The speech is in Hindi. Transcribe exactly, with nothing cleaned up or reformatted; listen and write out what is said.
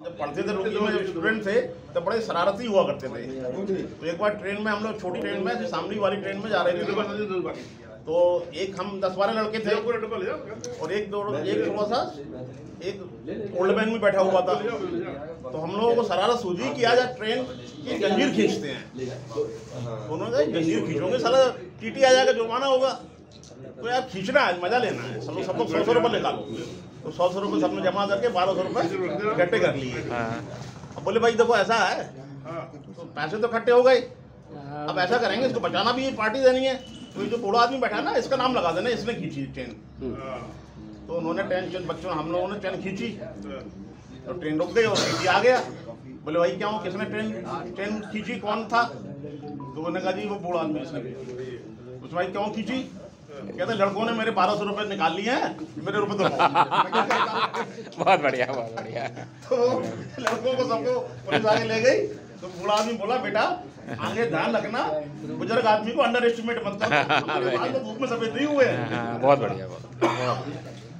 जब पढ़ते थे रुड़की में स्टूडेंट थे तो बड़े शरारती हुआ करते थे। तो एक बार ट्रेन में हम लोग छोटी ट्रेन में सामने वाली ट्रेन में जा रहे थे, तो एक हम दस बारह लड़के थे और एक दो एक थोड़ा सा एक ओल्ड मैन भी बैठा हुआ था। तो हम लोगों को शरारत सूझी कि आज ट्रेन की जंजीर खींचते हैं। तो उन्होंने कहा जंजीर खींचोगे साला टीटी आ जाएगा, जुर्माना होगा। तो यार खींचना है, मजा लेना है, सब लोग सब लोग सौ सौ रुपये निकालो। तो सौ सौ रुपये सबने जमा करके बारह सौ रुपये इकट्ठे कर लिए। अब बोले भाई देखो ऐसा है, तो पैसे तो इकट्ठे हो गए, अब ऐसा करेंगे इसको बचाना भी पार्टी देनी है। तो ये जो बूढ़ा आदमी बैठा है ना, इसका नाम लगा देना, इसने खींची ट्रेन। तो उन्होंने ट्रेन बच्चों हम लोगों ने ट्रेन खींची, तो ट्रेन रुक गई और टीटी आ गया। बोले भाई क्या हो, किसने ट्रेन ट्रेन खींची, कौन था? तो उन्होंने कहा जी वो बूढ़ा आदमी इसने खींची। उस भाई क्यों खींची? कहते लड़कों ने मेरे बारह सौ रुपये निकाल लिए हैं, मेरे रुपये तो बहुत बढ़िया बहुत बढ़िया। तो लड़कों को सबको पुलिस आगे ले गई। तो बूढ़ा आदमी बोला बेटा आगे ध्यान रखना, बुजुर्ग आदमी को अंडर एस्टिमेट मत करो, धूप में सफेद नहीं हुए। बहुत बढ़िया बहुत।